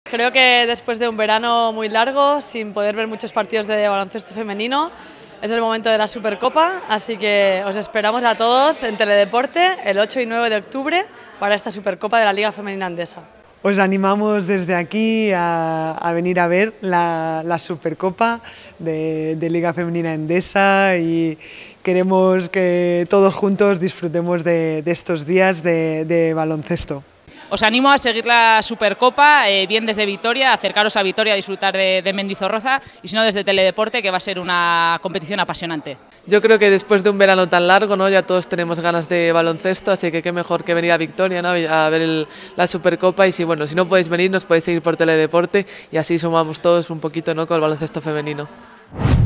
Creo que después de un verano muy largo, sin poder ver muchos partidos de baloncesto femenino, es el momento de la Supercopa, así que os esperamos a todos en Teledeporte el 8 y 9 de octubre para esta Supercopa de la Liga Femenina Endesa. Os animamos desde aquí a venir a ver la Supercopa de Liga Femenina Endesa y queremos que todos juntos disfrutemos de estos días de baloncesto. Os animo a seguir la Supercopa, bien desde Vitoria, acercaros a Vitoria a disfrutar de Mendizorroza y si no desde Teledeporte, que va a ser una competición apasionante. Yo creo que después de un verano tan largo, ¿no? Ya todos tenemos ganas de baloncesto, así que qué mejor que venir a Victoria, ¿no? A ver la Supercopa y si no podéis venir nos podéis seguir por Teledeporte y así sumamos todos un poquito, ¿no? Con el baloncesto femenino.